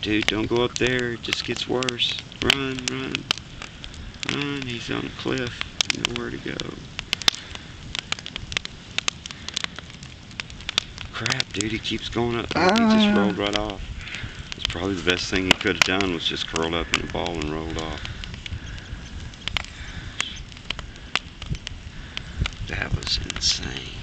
Dude, don't go up there. It just gets worse. Run, run, run. He's on a cliff. Nowhere to go. Crap, dude, he keeps going up. He just rolled right off. It's probably the best thing he could have done was just curled up in a ball and rolled off. That was insane.